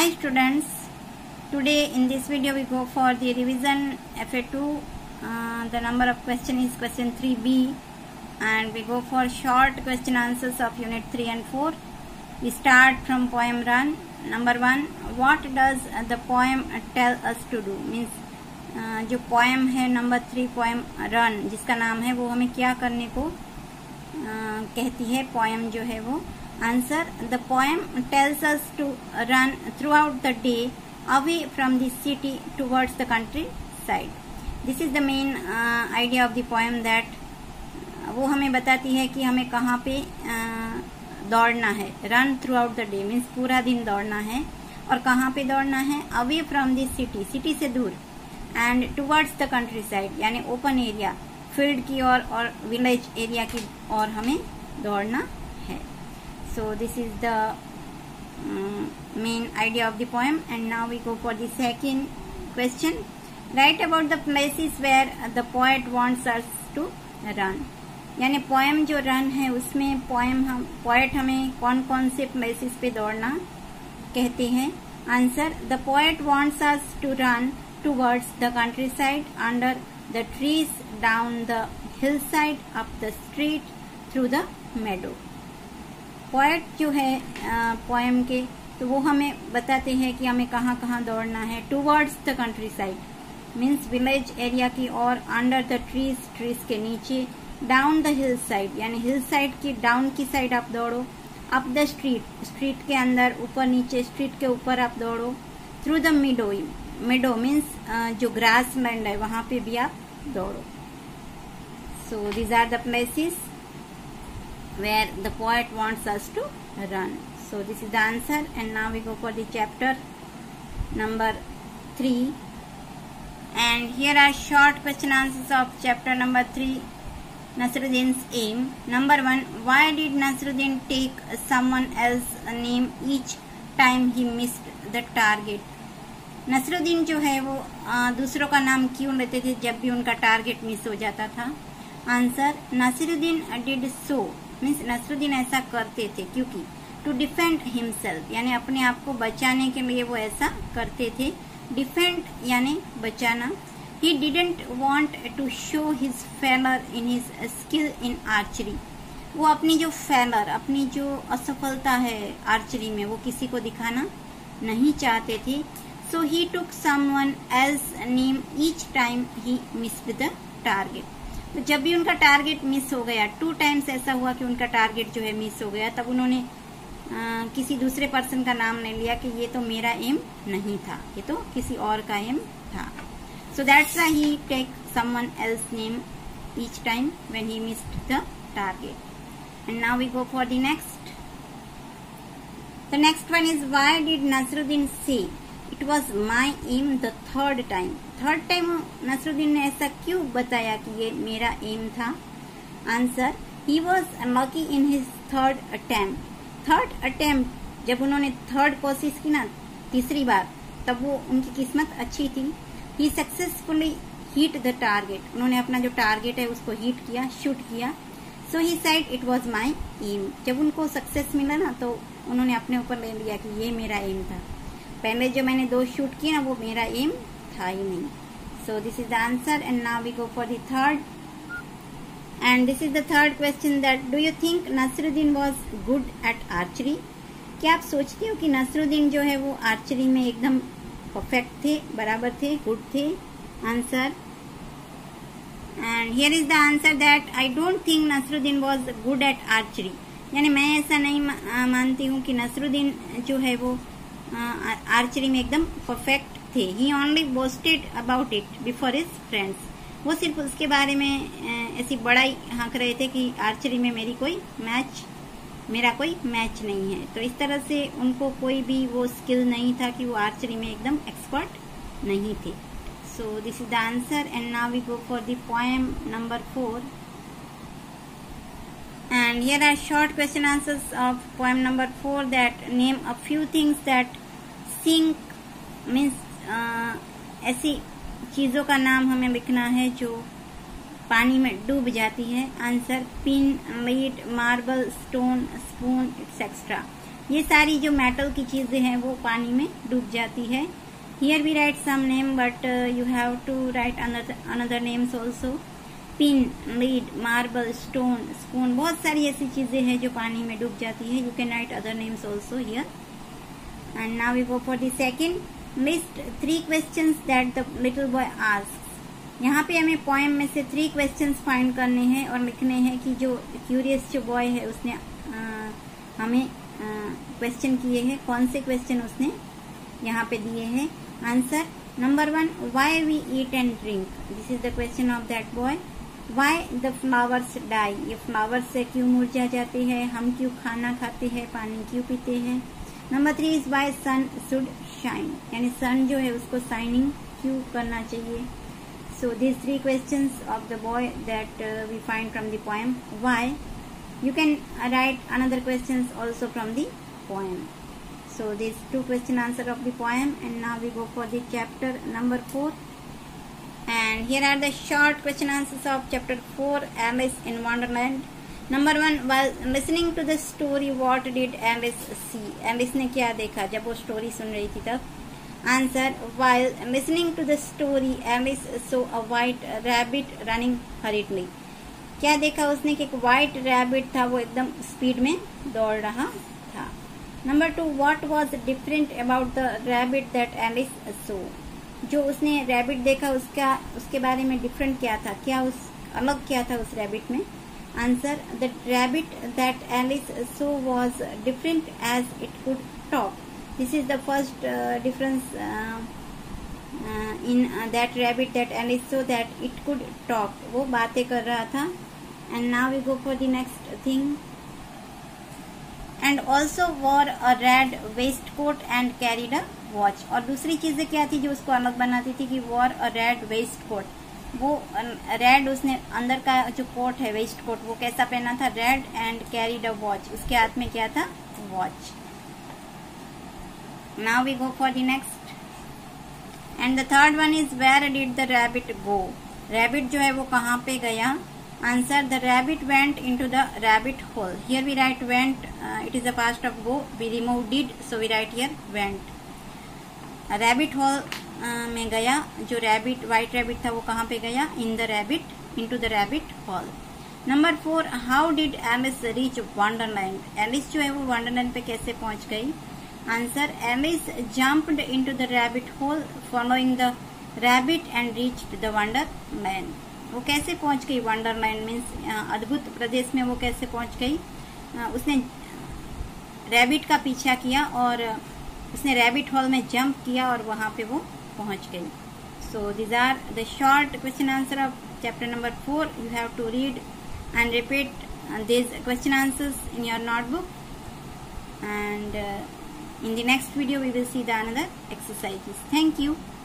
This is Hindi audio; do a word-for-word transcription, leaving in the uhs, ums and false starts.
Hi students, today in this video we go for the revision F A two. Uh, the number of question is question three B and we go for short question answers of unit three and four. We start from poem Run. Number one, what does the poem tell us to do? Means uh, जो poem है number three poem Run जिसका नाम है वो हमें क्या करने को uh, कहती है poem जो है वो. Answer, the poem tells us to run throughout the day away from the city towards the countryside. This is the main uh, idea of the poem that uh, वो हमें बताती है कि हमें कहाँ पे uh, दौड़ना है. Run throughout the day means पूरा दिन दौड़ना है और कहाँ पे दौड़ना है. Away from the city, city से दूर. And towards the countryside यानी open area, field की ओर और village area की ओर हमें दौड़ना है. So this is the um, main idea of the poem. And now we go for the second question. Write about the places where the poet wants us to run. यानी poem जो run है उसमें poem हम poet हमें कौन कौन से places पे दौड़ना कहते हैं. Answer, the poet wants us to run towards the countryside, under the trees, down the hillside, up the street, through the meadow. Poet जो है पोएम के तो वो हमें बताते हैं कि हमें कहाँ कहाँ दौड़ना है. Towards the country side means village area की और, अंडर द ट्रीज ट्रीज के नीचे, डाउन द हिल साइड यानी हिल साइड की डाउन की साइड आप दौड़ो, अप द स्ट्रीट स्ट्रीट के अंदर ऊपर नीचे स्ट्रीट के ऊपर आप दौड़ो, through the meadow meadow means जो ग्रास लैंड है वहां पे भी आप दौड़ो. So these are the places where the poet wants us to run. So this is the answer. And now we go for the chapter number three. And here are short question answers of chapter number three, Nasruddin's aim. Number one, why did Nasruddin take someone else's name each time he missed the target? Nasruddin जो है वो आ, दूसरों का नाम क्यों लेते थे जब भी उनका टारगेट मिस हो जाता था. Answer, Nasruddin did so means Nasruddin ऐसा करते थे क्योंकि टू डिफेंड हिमसेल्फ यानी अपने आप को बचाने के लिए वो ऐसा करते थे. डिफेंड यानी बचाना. He didn't want to show his failure in his skill in archery. वो अपनी जो फेलर अपनी जो असफलता है आर्चरी में वो किसी को दिखाना नहीं चाहते थे. So he took someone else name each time he missed the target. तो जब भी उनका टारगेट मिस हो गया, टू टाइम्स ऐसा हुआ कि उनका टारगेट जो है मिस हो गया, तब उन्होंने आ, किसी दूसरे पर्सन का नाम ले लिया कि ये तो मेरा एम नहीं था, ये तो किसी और का एम था. So that's why he take someone else name each time when he missed the target. And now we go for the next. The next one is why did Nasruddin say it was my aim the third time. Third time Nasruddin ने ऐसा क्यों बताया कि ये मेरा एम था. Answer, he was lucky in his third attempt. Third attempt जब उन्होंने थर्ड कोशिश की ना तीसरी बार, तब वो उनकी किस्मत अच्छी थी. He successfully hit the target. उन्होंने अपना जो टारगेट है उसको हिट किया, शूट किया. So he said it was my aim. जब उनको सक्सेस मिला ना तो उन्होंने अपने ऊपर ले लिया कि ये मेरा एम था. पहले जो मैंने दो शूट किए ना वो मेरा एम था ही नहीं. So this is the answer. And now we go for the third. And this is the third question that do you think Nasruddin was good at archery. क्या आप सोचते हो कि नसरुद्दीन जो है वो आर्चरी में एकदम परफेक्ट थे, बराबर थे, गुड थे. Answer, and here is the answer that I don't think Nasruddin was good at archery. यानी मैं ऐसा नहीं मानती हूँ कि नसरुद्दीन जो है वो आर्चरी में एकदम परफेक्ट थे. He only boasted about it before his friends. वो सिर्फ उसके बारे में ऐसी बड़ाई हाँक रहे थे कि आर्चरी में मेरी कोई मैच मेरा कोई मैच नहीं है. तो इस तरह से उनको कोई भी वो स्किल नहीं था कि वो आर्चरी में एकदम एक्सपर्ट नहीं थे. So this is the answer. And now we go for the poem number four. And here are short question answers of poem number four that name a few things that sink means uh, ऐसी चीजों का नाम हमें लिखना है जो पानी में डूब जाती है. Answer, pin, lead, marble, stone, spoon, etcetera. ये सारी जो मेटल की चीजें हैं वो पानी में डूब जाती है। Here we write some name but you have to write another names also. Pin, lead, marble, stone, spoon, बहुत सारी ऐसी चीजें हैं जो पानी में डूब जाती है। You can write other names also here. And now we go for the second. List three questions that the little boy asks. यहाँ पे हमें पोएम में से थ्री क्वेश्चंस फाइंड करने हैं और लिखने हैं कि जो क्यूरियस जो बॉय है उसने आ, हमें क्वेश्चन किए हैं, कौन से क्वेश्चन उसने यहाँ पे दिए हैं। Answer number one, why we eat and drink. This is the question of that boy. Why the flowers die, ये फ्लावर्स से क्यों मुरझा जाते हैं, हम क्यों खाना खाते हैं, पानी क्यों पीते हैं। Number three is why sun should shine, यानी सन जो है उसको शाइनिंग क्यों करना चाहिए। So this three questions of the boy that we find from the poem why. You can write another questions also from the poem. So these two question answer of the poem, and now we go for the chapter number four. And here are the short question answers of chapter four, Alice in Wonderland. Number one, while listening to the story, what did Alice see? Alice ने क्या देखा जब वो story सुन रही थी तब? Answer, while listening to the story, Alice saw a white rabbit running hurriedly. क्या देखा उसने कि एक व्हाइट रैबिट था, वो एकदम स्पीड में दौड़ रहा था। Number two, what was different about the rabbit that Alice saw. जो उसने रैबिट देखा उसका उसके बारे में डिफरेंट क्या था, क्या उस अलग क्या था उस रैबिट में। Answer, the rabbit that Alice saw was different as it could talk. This is the first difference in that rabbit that Alice saw, that it could talk, वो बातें कर रहा था। And now we go for the next thing. And also wore a red waistcoat and carried a watch. और दूसरी चीजें क्या थी जो उसको अलग बनाती थी कि wore a red waistcoat, वो रेड उसने अंदर का जो कोट है वेस्ट कोट वो कैसा पहना था, red, and carried a watch, उसके हाथ में क्या था, watch. Now we go for the next. And the third one is where did the rabbit go. Rabbit जो है वो कहाँ पे गया। Answer, the rabbit went into the rabbit hole. Here we write went, uh, it is a past of go, we remove did, so we write here went. rabbit hole uh, में गया, जो rabbit white rabbit था वो कहाँ पे गया, in the rabbit, into the rabbit hole. Number four, how did Alice reach Wonderland. Alice जो है वो Wonderland पे कैसे पहुँच गई। Answer, Alice jumped into the rabbit hole following the rabbit and reached the Wonderland. वो कैसे पहुंच गई वंडरलैंड, मीन्स अद्भुत प्रदेश में वो कैसे पहुंच गई। उसने रैबिट का पीछा किया और उसने रैबिट हॉल में जंप किया और वहां पे वो पहुंच गई। So these are the short question answer of chapter number four. You have to read and repeat these question answers in your notebook, and uh, in the next video we will see the another exercises. Thank you.